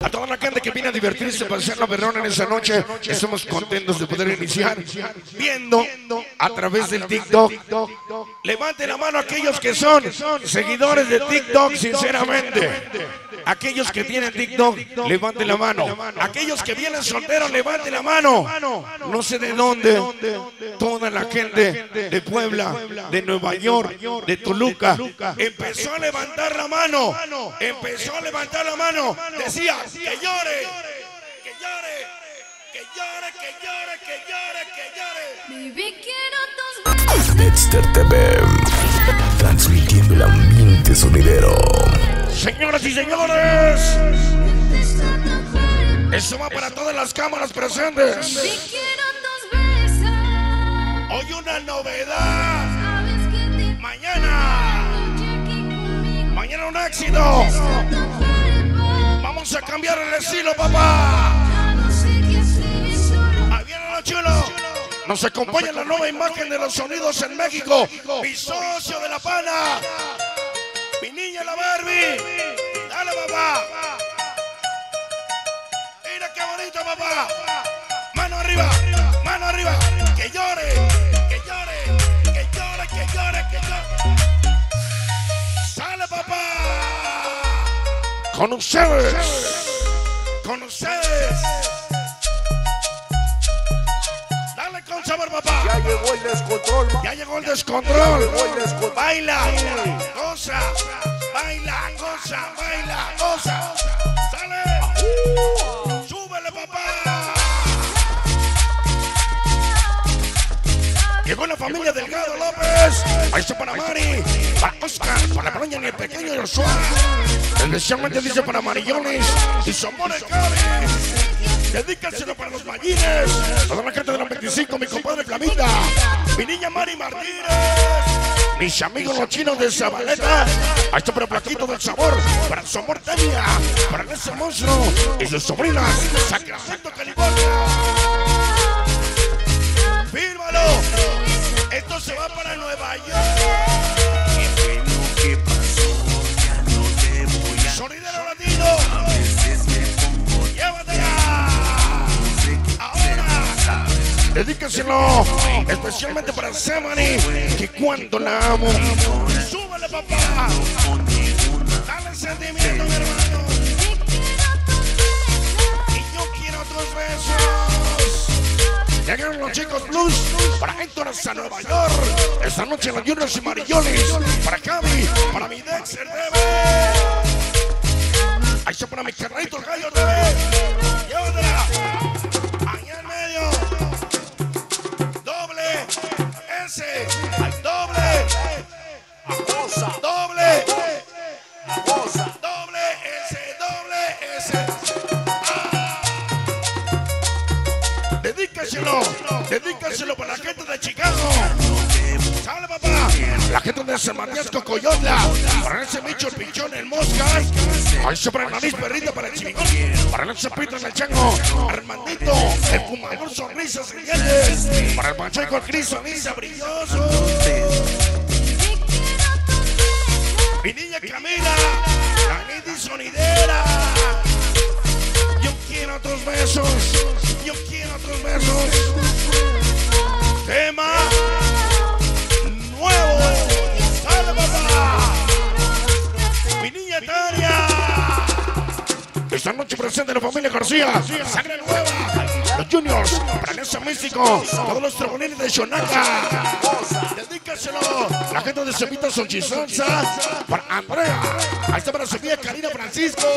A toda la gente que viene a divertirse, para hacer la berrona en esa noche, estamos contentos de poder iniciar viendo a través del TikTok. Levanten la mano aquellos que son seguidores de TikTok, sinceramente. Aquellos que tienen TikTok, levanten la mano. Aquellos que vienen solteros, levanten la mano. No sé de dónde, toda la gente de Puebla, de Nueva York, de Toluca, empezó a levantar la mano. Empezó a levantar la mano. Decía, que llore, que llore, que llore, que llore, que llore, que llore. Baby, quiero tus besos. Nexter TV, transmitiendo el ambiente sonidero. Señoras y señores, eso va para todas las cámaras presentes. Baby, quiero tus besos. Hoy una novedad. Sabes que te Mañana un éxito. Vamos a cambiar el estilo, papá. Ahí viene lo chulo. Nos acompaña la nueva imagen de los sonidos en México. Mi socio de la pana. Mi niña la Barbie. Dale, papá. Mira qué bonito, papá. Mano arriba, mano arriba. Que llore, que llore, que llore, que llore, que llore. Sale, papá. Con ustedes. Con ustedes. Dale con sabor, papá. Ya llegó el descontrol. Ya llegó el descontrol. Llegó el descontrol. Baila, goza, baila, goza, baila, goza. Sale. Súbele, papá. Llegó la familia Delgado López. Ahí está para Mari, para Oscar, para la Broña y el pequeño Joshua. Especialmente dice para Marillones y Somone Cari. Dedícaselo para los Mallines. Toda la gente de la 25, mi compadre Flamita. Mi niña Mari Martínez. Mis amigos los chinos de Zabaleta. Ahí está para Plaquito del Sabor. Para su amor Tania. Para ese monstruo y sus sobrinas. Sacramento, California. ¡Fírmalo! Esto se va para Nueva York. Sonidero latino. Llévatela. Ahora. Dedícaselo especialmente para Semani, que cuando la amo. Súbele, papá. Dale sentimiento, mi hermano. Y yo quiero tus besos. Llegaron los chicos blues para Héctor hasta Nueva York. Esta noche los Juniors y Marillones. Para Cavi, para mi Dexter TV. Ahí está para mi carrito, el gallo TV. Llévatela. Ahí en medio. Doble S. Doble. Doble. Doble S. Doble S. Dedícaselo para la gente de Chicago. Sale, papá. La gente de San Matías Cocoyotla. Para ese bicho, el pichón, el mosca. Ahí se para el nariz perrita, para el chingón. Para ese pito en el chango. Armandito, el fumador, sonrisas rientes. Para el Pacheco, el Cris, sonrisa brilloso. Mi niña Camila, la Niti sonidera. Yo quiero otros besos. Yo quiero otros besos. Tema nuevo. Sale, papá. Mi niña Tania. Esta noche presente la familia García. Sangre nueva. Los Juniors. Para ese místico. Todos los trabonines de Xonaca. Dedícaselo. La gente de Cepita Sonchizonza. Para Andrea. Ahí está para Sofía Karina Francisco.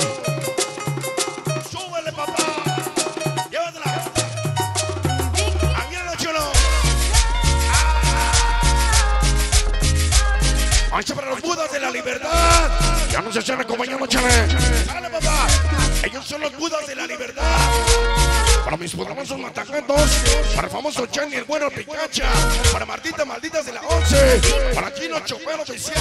Súbele, papá. Llévatela. Ahí viene lo chulo. Ahí está para los Budas de la Libertad. Ya no se están acompañando, chale. Sale, papá. Ellos son los Budas de la Libertad. Para mis poderosos matacantos. Para el famoso Chani, el bueno Picacha. Para Martita Malditas de la 11. Para Chino Chopero oficial.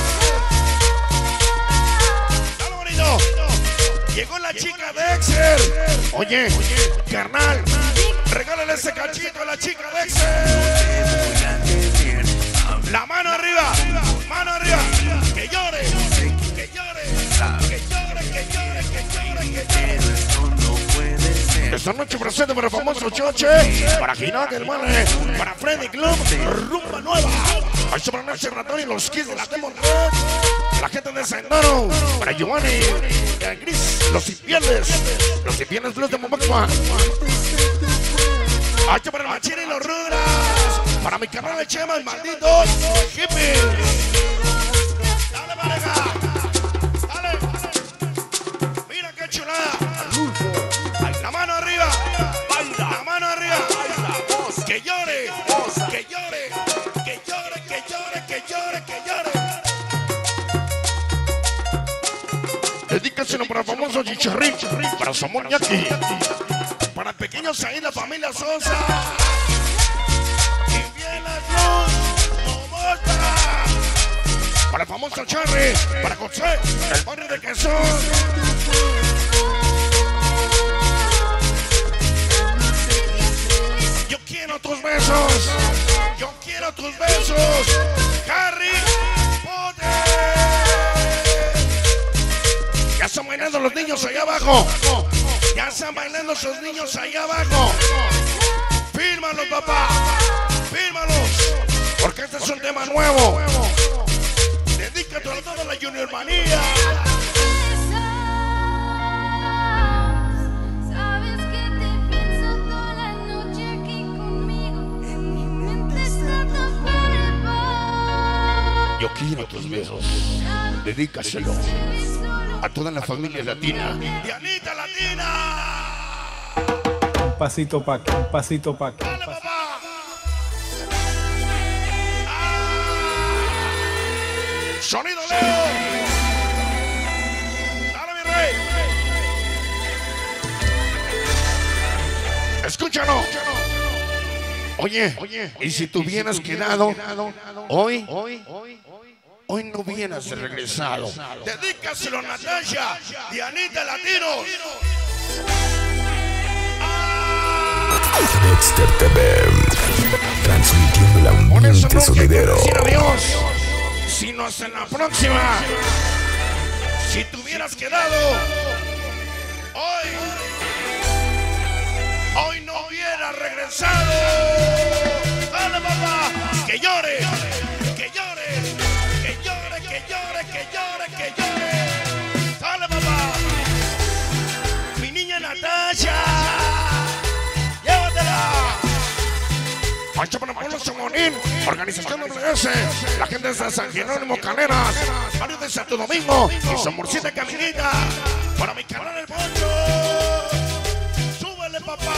Dale, bonito. Llegó la chica Dexter. Oye, carnal, regálale ese cachito a la chica Dexter. La mano arriba, mano arriba. Que llore, que llore, que llore, que llore, que llore, que llore. Esta noche presente para el famoso Choche, para Ginal del Mane, para Freddy Club, Rumba Nueva. Ahí se van a hacer ratón y los Kids de la Demon Red. La gente de Sendero, para Giovanni, el Gris, los infieles Blues de Mombacua. Ahí para el Machín y los Rudas, para mi canal de Chema, el malditos hippies. Dale, pareja. Dale. Mira qué chulada. La mano arriba. La mano arriba. Que llore. Que llore. Que llore. Que llore. Que llore. Que llore. Dedícaselo para el famoso Chicharrín, para Samuel Yaki, para el pequeño Saín, la familia Sosa. Y viene Cruz, Momosta. Para el famoso Charry, para José, el barrio de Quesón. Yo quiero tus besos. Yo quiero tus besos. Harry Potter. Ya están bailando los niños allá abajo. Ya están bailando esos niños allá abajo. Fírmalos, papá. Fírmalos. Porque este es un tema nuevo. Dedícate a toda la Junior Manía. Sabes que te pienso toda la noche aquí conmigo. En mi mente está tu cuerpo. Yo quiero tus besos. Dedícaselo a toda la familia latina. Dianita Latina. Pasito pa' aquí, pasito pa' aquí. Dale, papá. Sonido Leo. Dale, mi rey. Escúchalo. Oye, y si tú hubieras quedado hoy no hubieras regresado. Dedícaselo a Natasha, Dianita Latinos. Dexter TV, transmitiendo el Por eso ambiente no hay que sonidero. decir adiós, sino hasta la próxima. Si te hubieras quedado hoy no hubieras regresado. Dale, papá, que llore, que llore, que llore, que llore, que llore, que llore. Dale, papá, mi niña Natasha, llévatela. Pancho para Pueblo Chamonín, Organización WS, la gente de San Jerónimo Caleras, barrio de Santo Domingo y San Morcita Caminita. Para mi canal El Poncho, súbele, papá.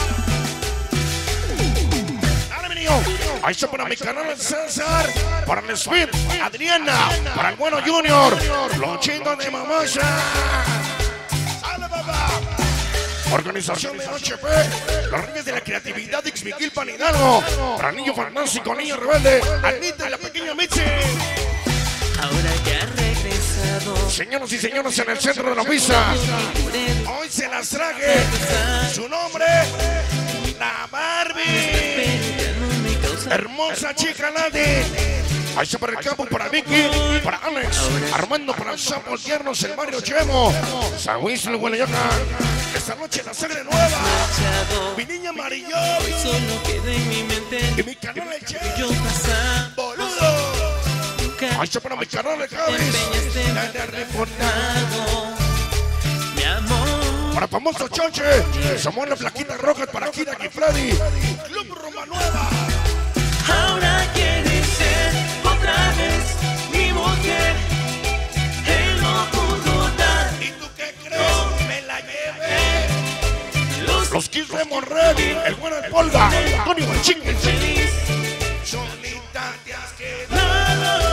Dale, mi niño. Ahí está para mi canal El César, para el Smith, Adriana, para el bueno Junior, los chingos de Mamosa. Dale, papá. Organización de HP, los Reyes de la Creatividad de Ixmiquilpan Hidalgo, para el niño fantástico, niño rebelde, Anita y la pequeña Mitzi. Ahora ya ha regresado. Señoras y señores, en el centro de la pista, hoy se las traje. Su nombre, la Barbie. Hermosa chica Lady. Ahí está para el campo, para Vicky, para Alex, Armando, para el Sapo, el Tiernos, el Mario Chemo, San Luis, el Guanayaca. Esta noche la sangre nueva. Mi niña Amarillo. Solo queda en mi mente. Y mi canal de Che. Yo pasaba. Boludo. Nunca Ahí está para mi canal de te Javis. empeñaste La en de haberme reportado. mi amor. Para famoso Choche. Samuel la Flaquita Rojas, para Kira y Freddy. Club Roma Nueva. Ahora quieres ser otra vez mi mujer. Él no pudo dar. ¿Y tú qué crees? Me la llevé. Los Kids de Morrell, el bueno de Polga, Tony Manchique. Feliz. Solita te has quedado.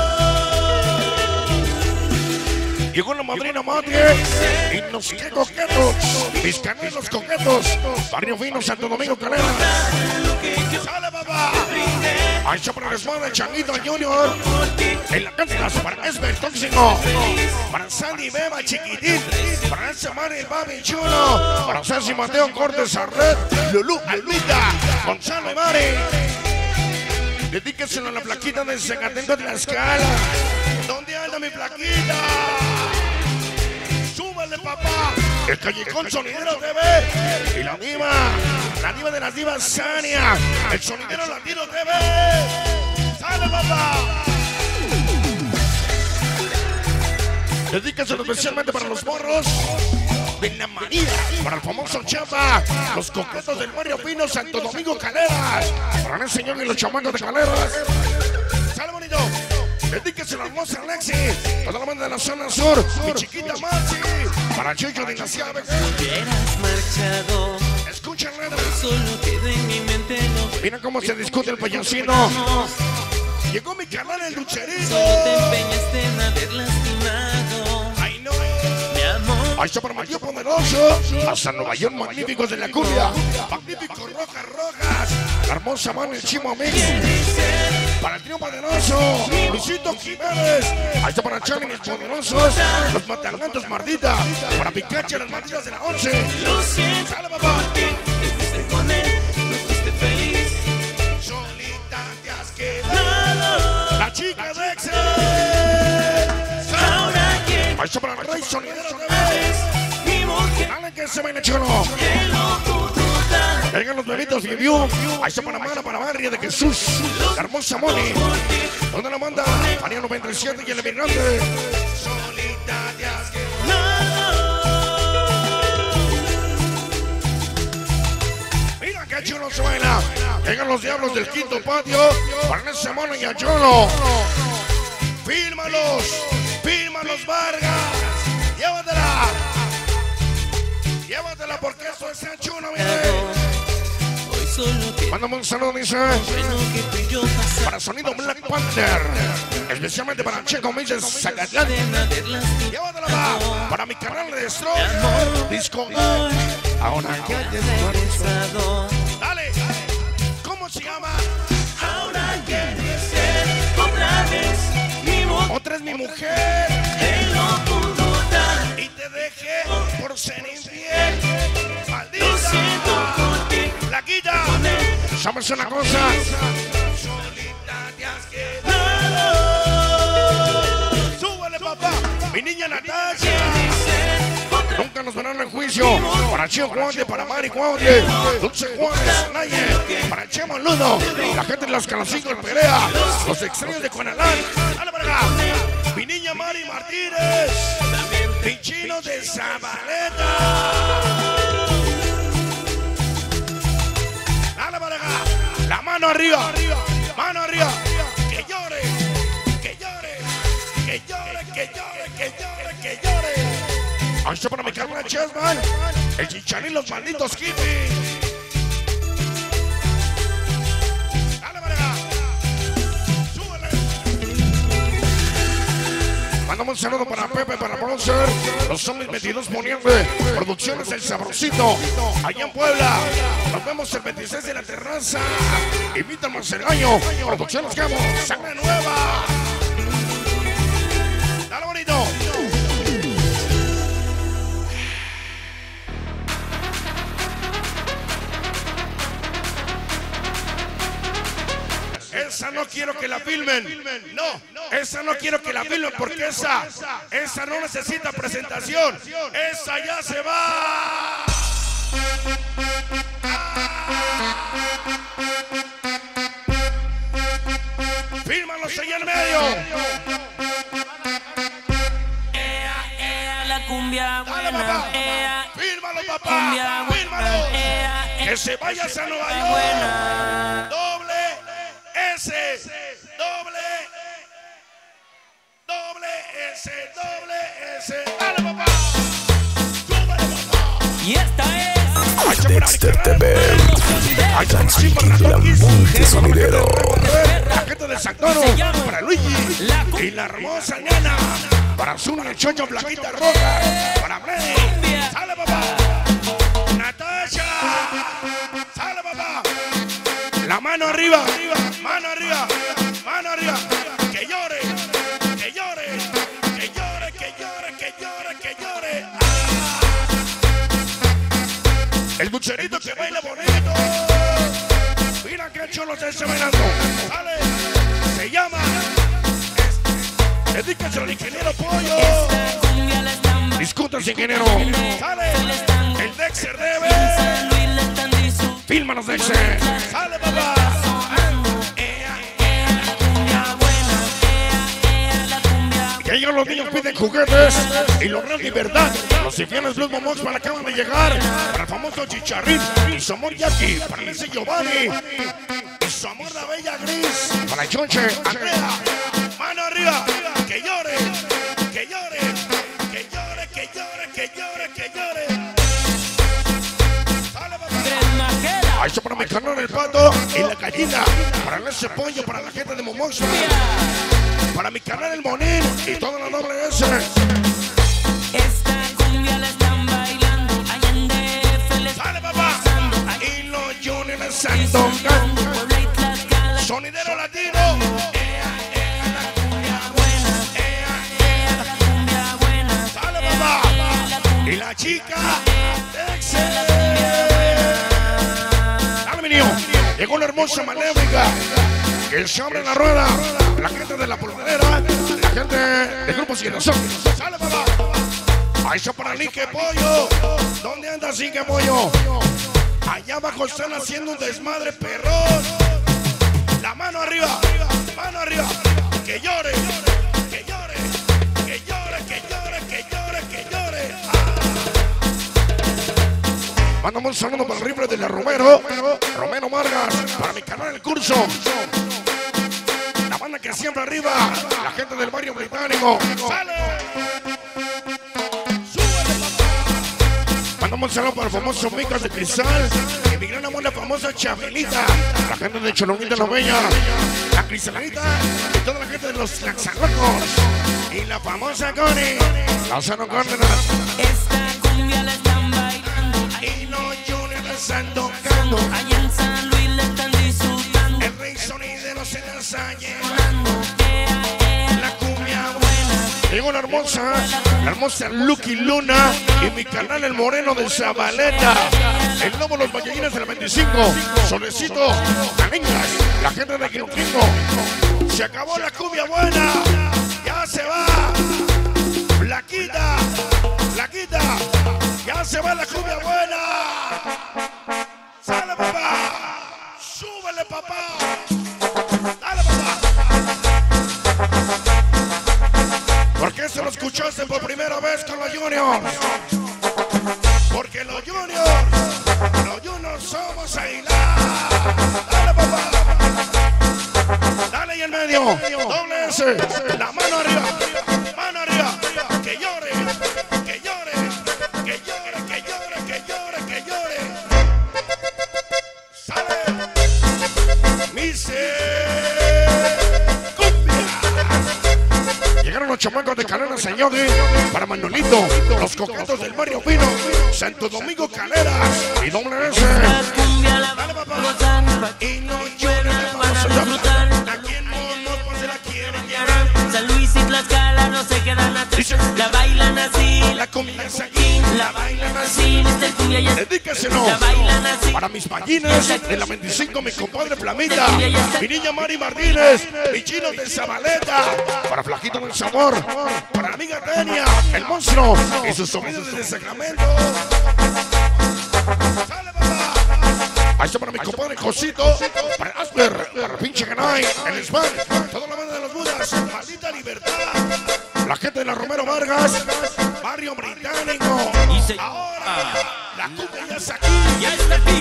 Llegó la madrina madre y nos qué coquetos, mis canelos coquetos, Barrio Fino, Santo Domingo, Calera. ¡Sale, papá! Ahí está para el desmadre de Changuito Junior. En la cancha para Esmer Tóxico, para Sandy Beba Chiquitín, para ese Mari el Babi Chulo, para Ceci Mateo Cortes Arred, Lulú Almita, Gonzalo y Mari. Dedíqueselo a la plaquita de Zacatenco de la Escala. ¿Dónde anda mi plaquita? ¡Súbale, papá! El Callejón Sonidero TV. Y la diva de las divas, Sania. El Sonidero Latino TV. ¡Sale, papá! Dedíquenselo especialmente para los morros de la Marina, para el famoso Chapa, los coquetos del Barrio Pino, Santo Domingo, Caleras, para el señor y los chamacos de Caleras. ¡Sale, bonito! Dedíquenselo a la hermosa Alexi, toda la banda de la zona sur, mi chiquita Maxi, para Chucho de las Llaves. Hubieras marchado, Escuchen, letra. solo queda en mi mente no. Mira cómo se discute el payasino. Llegó mi canal el lucherito. Solo te empeñaste en haber lastimado. Ay, no. Mi amor, Ahí está para Matías Poderoso, hasta Nueva York, magníficos de la cumbia, magníficos rojas, la hermosa mano el Chimo Mix, para el trío Poderoso, Luisito Jiménez, ahí está para Charlie mis poderosos, los Matangantos Mardita, para Picache las Malditas de la 11, lo siento. sale papá, Te fuiste con él, no fuiste feliz. solita te has quedado, la chica de Excel, Ahora que ahí está para el Rey Sonidero TV, mi mujer, dale que se baile chulo. que no pudo dar. Vengan los bebitos de View. Ahí está para Mara, para Barrio de Jesús. La hermosa Moni. ¿Dónde la manda? María 97 y el emigrante. Solita te has quedado. Mira qué chulo suena. Vengan los diablos del quinto patio. Para ese mono y a Cholo. Fírmalos. Fírmalos, Vargas. Llévatela. Llévatela porque eso es el chulo, mire. Hoy solo queda Mándame un saludo, dice. bueno que tú y yo pasamos. Para Sonido Black Panther. Especialmente para Checo Milles Zacatlán. En haber lastimado. Llévatela va. Para mi canal de Destroy. Disco. Ahora que hayas Regresado. Dale. ¿Cómo se llama? Ahora quieres ser otra vez mi mujer. Otra es mi mujer. Que no pudo dar. Y te dejé por ser infiel. Lo Maldita. siento por ti. Flaquita. ¿Sabes una cosa? Solita te has quedado. Súbele, papá. Mi niña Natasha. Nunca nos verán en juicio. Para Chio Juante, para Mari Juante, Dulce Juárez, Naye, para Chemo Ludo, la gente de los Calacicos de Perea, los extraños de Conalán. Dale para acá. Mi niña Mari Martínez, mi chino de Zabaleta. Dale para acá. La mano arriba, mano arriba. Que llore, que llore, que llore, que llore, que llore, que llore. Ahí está para mi carnal Chessman, el Chicharín, los malditos hippies. Dale para acá. Súbele. Mandamos un saludo para Pepe, para Bronzer, los zombies 22 Poniente, Producciones El Sabrosito, allá en Puebla. Nos vemos el 26 de la terraza. Invita a Marcelaño, Producciones Gamo, Sangre Nueva. Dale bonito. Esa no quiero que la filmen. No, esa no quiero que la filmen porque esa no necesita presentación. Esa ya se va. Fírmalos ahí en medio. La cumbia Dale, buena. papá. Fírmalo, papá. Cumbia Fírmalo. buena. Que se vayas a Nueva York. Buena. Doble S. Doble S. Doble S. Dale, papá. Súbele, papá. Y esta es Dexter TV, transmitiendo el ambiente sonidero. La gente de Santoro, para Luigi y la hermosa nena, para Zuna, el chocho, Blanquita Roja, para Freddy, sale papá, Natasha, sale papá, la mano arriba, mano arriba, mano arriba, que llore, que llore, que llore, que llore, que llore, que llore. El bucherito que baila bonito. Mira que chulo se está bailando. Sale. Se llama. Dedíquese al ingeniero Pollo. esta cumbia la están Discutas, ingeniero. Sale. El Dexter debe. Fílmanos, Dexter. Sale, papá. Que ellos los niños piden juguetes y logran libertad. Los infieles Blues Momox para acaban de llegar. Para el famoso Chicharrín y su amor Jackie. Para el ese Giovanni y su amor la bella Gris. Para el Chonche, Andrea. Mano arriba. Que llore, que llore, que llore, que llore, que llore, que llore. Sale, papá. Ahí está para mi canal el pato y la gallina. Para el ese pollo, para la gente de Momox. Para mi canal el Monín y toda la doble S. Esta cumbia la están bailando. Allá en DF le Sale, están papá. pasando. Y los Juniors de Santo Puebla y Tlaxcala. Sonidero latino. La cumbia buena. La cumbia buena. Sale, papá. Y la chica. Dale, mi niño. Llegó la hermosa maléfica. Que se abre la rueda. La gente de la polvadera. La gente de Grupo Cienazón. Sale, papá. Ahí está para Lique Pollo. ¿Dónde anda Lique Pollo? Allá abajo están haciendo un desmadre, perrón. La mano arriba. Mano arriba. Que llore. Que llore. Que llore. Que llore. Que llore. Que llore. Mandamos un saludo para el rifle de la Romero. Romero Vargas. Para mi canal El Curso. La banda que siempre arriba. La gente del barrio británico. ¡Sale! ¡Súbele, papá! Mandamos un saludo para el famoso Micas de Cristal. Y mi gran amor, la famosa Chabelita. La gente de Cholonguita La Bella. La Cristalanita. Y toda la gente de los Laxalocos. Y la famosa Connie. Lozano Cárdenas. Esta cumbia la están bailando. Y los Juniors la están tocando. Allá en San Luis la están disfrutando. El rey sonidero se la está llevando. Sonando. La cumbia buena. Llegó la hermosa Lucky Luna y mi canal El Moreno de Zabaleta. El Lobo Los Ballellines de la 25. Solecito, Caningas, la gente de Quiroquingo. Se acabó la cumbia buena. Ya se va. Flaquita, flaquita. Ya se va la cumbia buena. Sale, papá. Súbele, papá. Dale, papá. ¿Por qué se lo escuchaste por primera vez con los Juniors? Porque los Juniors somos Aguilar. Dale, papá. Dale ahí en medio. Doble S. La mano arriba. Mano arriba. Que llore. Que llore. Que llore. Que llore. Que llore. Que llore. Sale. Llegaron los chamacos de Calera Señores para Manolito, los coquetos del barrio Pino, Santo Domingo Caleras y doble S. La cumbia la Dale, papá. gozar. Y no llores, Van a disfrutar. aquí en Monos pues se la quieren llevar. San Luis y Tlaxcala no se quedan atrás. La bailan así. La comida es aquí, la bailan así. Mr. Cumbia ya Dedícaselo la bailan así. para mis ballines de la 25, mi compadre Flamita, mi niña Mari Martínez, mi chino de Zabaleta, para Flaquito del Sabor, para la amiga Tenia, el monstruo y sus sobrinos desde Sacramento. ¡Sale, papá! Ahí está para mi compadre Josito, para Asper, para pinche Ganay, el Span, toda la banda de los Budas, maldita libertad. La gente de la Romero Vargas, barrio británico. Ahora, la cumbia ya está aquí. Ya está aquí.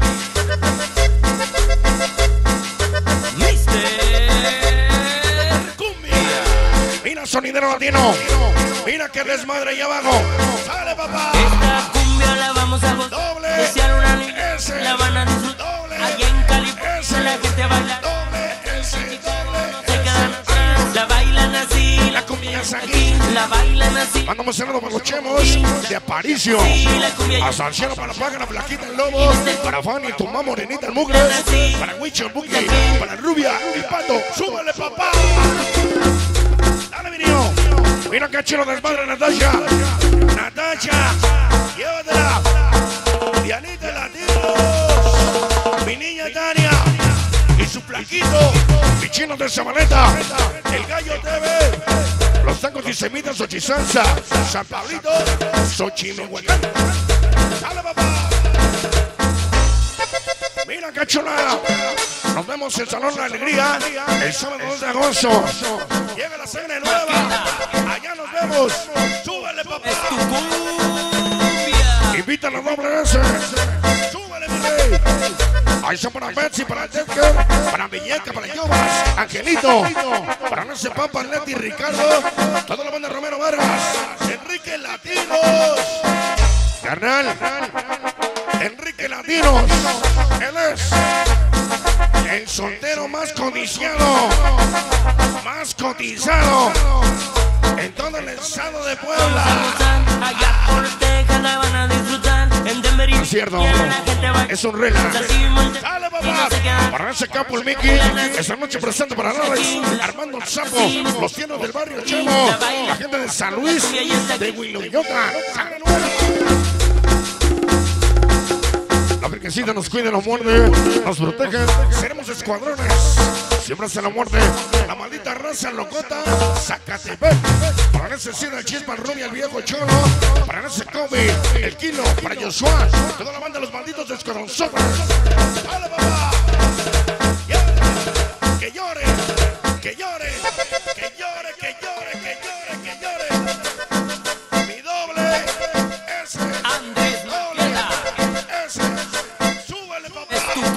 Mr. Cumbia. Mira, sonidero latino. Mira qué desmadre ahí abajo. Sale, papá. Esta cumbia la vamos a gozar. Doble Especial una niña, S. la van a disfrutar. Doble Allá en California S. la gente baila. Doble S. Se quedan atrás. La bailan así. La cumbia ya está aquí. La bailan así. Mandamos saludos para los chemos de Aparicio. A Salciano para Págara, Flaquita el Lobo. Para Fanny, tu mamá morenita el Mugres. Para Wicho el Buki. Para Rubia el Pato. ¡Súbale, papá! Dale, mi niño. Mira qué chilo desmadre, Natasha. Natasha, llévatela. Dianita Latinos. Mi niña Tania. Y su flaquito. Mi chino de Zabaleta. El Gallo TV. Los tacos y semitas, Xochisalsa, San Pablito, Xochimehuacán. ¡Dale, papá! Mira qué chulada. Nos vemos en el Salón de la Alegría el sábado 2 de agosto. Llega la sangre nueva. Allá nos vemos. Súbele, papá. Invita a la doble S. Súbele, mi rey. Ahí está para Betsy, para Edgar, para Villeca, para Yobas, Angelito, para no se Papa, Leti, Ricardo, toda la banda Romero Vargas, Enrique Latinos. Carnal, Enrique Latinos. Él es el soltero más codiciado, más cotizado en todo el estado de Puebla. Allá por Texas la van a disfrutar. En Denver y Es cierto, es un relax. Dale, papá. Para ese capo el Mickey, esta noche presente para Alex, Armando el Sapo, los tienes del barrio Chemo, la gente de San Luis, de Huiloyota. La Virgencita nos cuida, nos muerde, nos protege. Seremos escuadrones. Siempre hace la muerte. La maldita raza locota. Zacatepec. Para ese Cid, el Chispa, el Rubia, el viejo Cholo. Para ese Kobe, el Kilo. Para Joshua. Toda la banda de los malditos de Escuadrón Super. ¡Dale, papá! Que llore. Que llore. Que llore, que llore, que llore, que llore. Mi doble. Ese. Andrés Loqueta. Ese. Súbele, papá.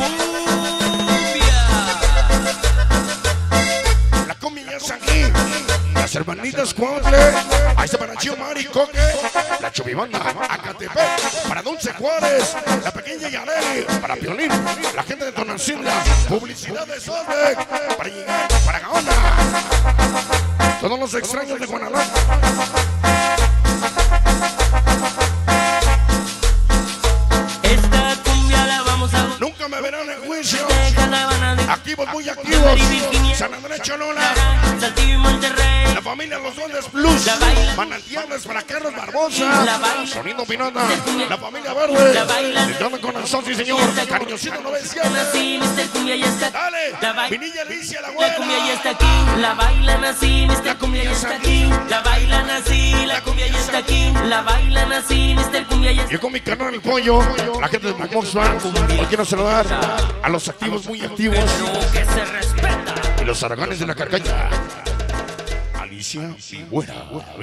La comida ya es aquí. Las hermanitas Cuautle. Ahí está para Chio Mari Coque. La Chubibanda. Acatepec. Para Dulce Juárez. La pequeña Yareli. Para Piolín. La gente de Tonancinla. Publicidad de Sodec. Para llegar. Para Gaona. Todos los extraños de Guanajuato. Esta cumbia la vamos a Nunca me verán en juicio. Texas la van a disfrutar. Activos, muy activos. San Andrés Cholula. Saltillo y Monterrey. La familia Los Duendes Plus. Manantiales para Carlos Barbosa. Sonido Pinota. La familia Verde. Entrando con el socio, señor. Cariñosito 97. Nací, Mr. Cumbia ya está aquí. Dale. Mi niña Alicia, la La cumbia ya güera. está aquí. La bailan así, Mr. Cumbia ya está aquí. La bailan así, la cumbia ya está aquí. La bailan así, Mr. Cumbia ya está Yo con mi canal El Pollo. La gente de Momoxua. Hoy quiero saludar a los activos, muy activos. aquí. Que se respeta. Y los aragones de la carcaña. Alicia y buena.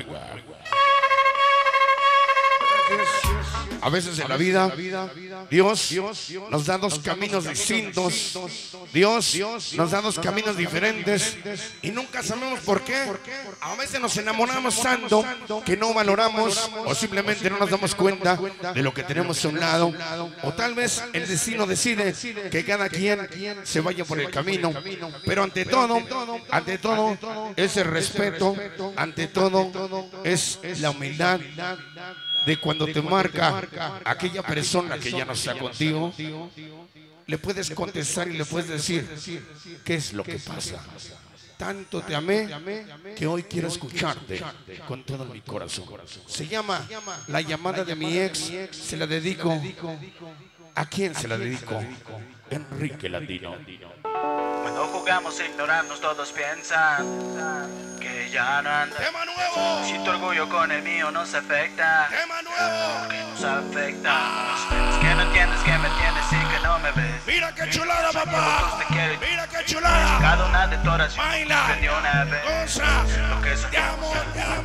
A veces en la vida, Dios nos da dos caminos distintos. Dios nos da dos caminos diferentes y nunca sabemos por qué. A veces nos enamoramos tanto que no valoramos o simplemente no nos damos cuenta de lo que tenemos a un lado. O tal vez el destino decide que cada quien se vaya por el camino. Pero ante todo es el respeto, ante todo es la humildad de cuando te marca aquella persona que ya no está contigo, le puedes contestar y le puedes decir qué es lo que pasa. Tanto te amé que hoy quiero escucharte con todo mi corazón. Se llama La llamada de mi ex. Se la dedico. ¿A quién se la dedico? Enrique Latino. Cuando jugamos a ignorarnos todos piensan que ya no anda. ¡Tema nuevo! Si tu orgullo con el mío nos afecta, ¡Tema nuevo! porque nos afecta. Es que no entiendes que me entiendes y que no me ves. ¡Mira qué chulada, papá! Te quiero y ¡Mira qué chulada! cada una de tu oración Baila, te dio una vez. goza, Lo que te amo, te amo.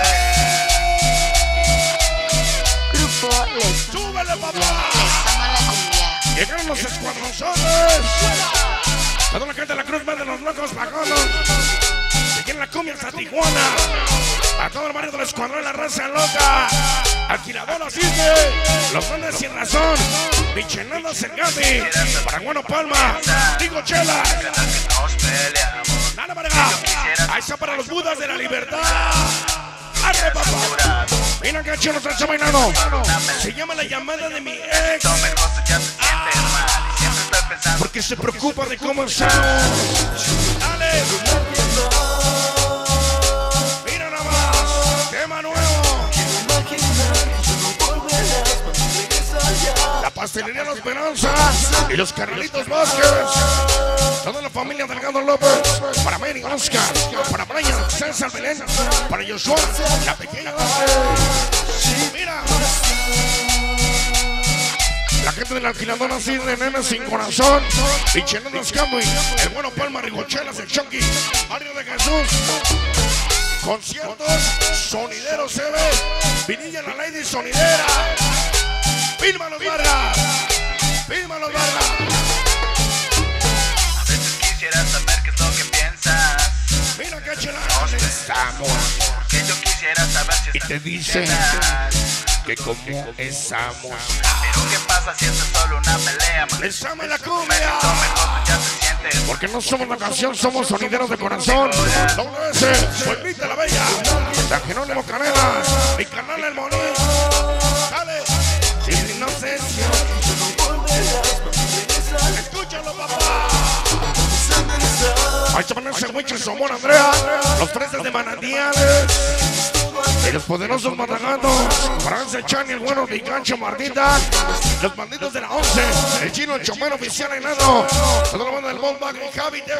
Grupo Les ¡Súbele, papá! ama la cumbia. Llegaron los escuadronzones. Toda la gente de la Cruz Verde, los locos pagonos. Se quiere la cumbia hasta Tijuana. A todo el barrio del escuadrón, la raza loca. Alquiladora Cisne. Los Duendes Sin Razón. Michelada Cergati. Paraguano Palma. Digo Chela. Nos peleamos. Nada, Varga. Ahí está para los Budas de la Libertad. ¡Arre, papá! Mira que chulo está bailando. Se llama La llamada de mi ex. Tomen cosas, ya te sientes mal. Y siempre estoy pensando Porque se preocupa de cómo estamos. Dale. Mira nada más. Tema nuevo. La Pastelería La Esperanza y los Carlitos Vázquez. Toda la familia Delgado López. Para Mary Oscar, para Brian, César Belén, para Joshua, la pequeña. Mira. La gente del alquilador así de Nena Sin Corazón. Pichelonas Camby, el bueno Palma Rigochelas, el Chonky, Mario de Jesús. Conciertos, Sonideros CB, Vinilla La Lady Sonidera. Firma los Vargas. Firma los Vargas. A veces quisiera saber qué es lo que piensas. Mira que chela. ¿Dónde estamos? Porque yo quisiera saber si Y estás te dicen entera. que como estamos. Pero qué pasa si esto es solo una pelea. Les ama la Me cumbia. siento mejor, tú ya te sientes. Porque no somos la canción, somos sonideros de corazón. Doble S, Pueblita la Bella, San Jerónimo Canelas, mi canal El Monín. Dale, sin inocencia. Escúchalo, papá. Ahí se amanece Wicho, Somor, Andrea, los Fresas de Manantiales. Y los poderosos Matagatos, Francia Chani, el bueno Picancho Martita, los bandidos de la 11, el chino, el chomero oficial enano, toda la banda del Volkswagen y Javi TV.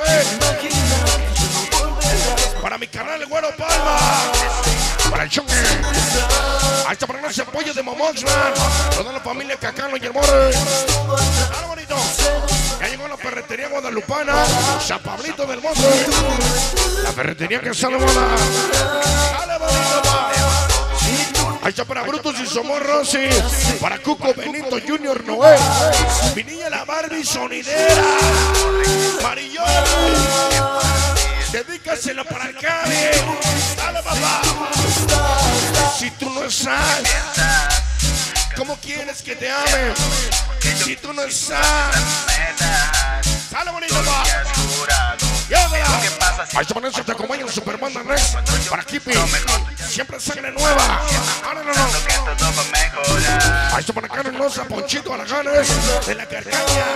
Para mi canal, el güero Palma, para el Chonque, ahí está para ese apoyo de Momoxman, toda la familia Cacano y el More. Dale bonito, ya llegó la ferretería guadalupana, San Pablito del Monte, la ferretería que sale moda. Dale bonito, pa. Ahí está para Brutus y Somorros, sí. Para Cuco, Benito, Junior, Noé. Mi niña la Barbie sonidera. Marillón. Dedícasela para el Cali. Dale, papá. Si tú no estás, ¿cómo quieres que te ame? Si tú no estás. Dale, bonito, papá. Llévala. Ahí se ponen, te acompañan Superman Rex. Para Kipi. Siempre sangre nueva. Ahora no. Ahí se pone Karen Rosa, Ponchito Alaganes de la Carcaña.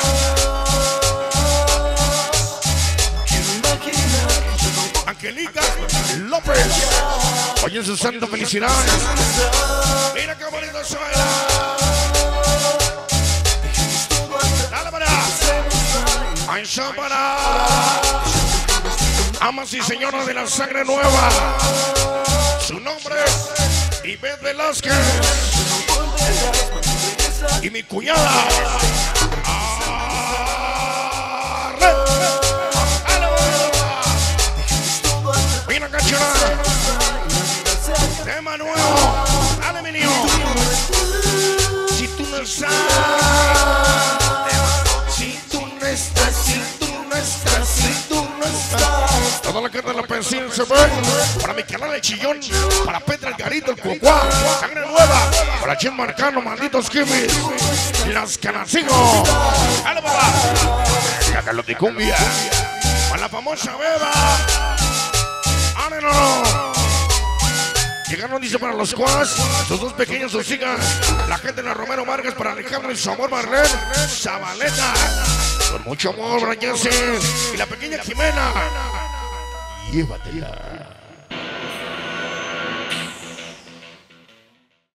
Angelica López. Oye, su santo, felicidades. Mira qué bonito suena. Dale para allá. Ahí está para amas y señoras de la sangre nueva. Su nombre es Ivette Velázquez. Y mi cuñada. Mira, cachorra. Tema nuevo. Dale, mi niño. Si tú no estás. Si tú no estás. Si tú no estás. Si tú no estás. Toda la gente de la pensión se ve. Para mi canal El Chillón. Para Petra, el Garito, el Cuacuá. Sangre nueva. Para Chin Marcano, malditos Kimis. Las Canacigos. Dale, papá. Cágalo de cumbia. Para la famosa Beba. ¡Árenlo! Llegaron, dice, para los Cuas, sus dos pequeños, sus hijas, la gente de la Romero Vargas, para Alejandro y su amor Marlene, Zabaleta, con mucho amor, Brian, y la pequeña Jimena. Llévatela.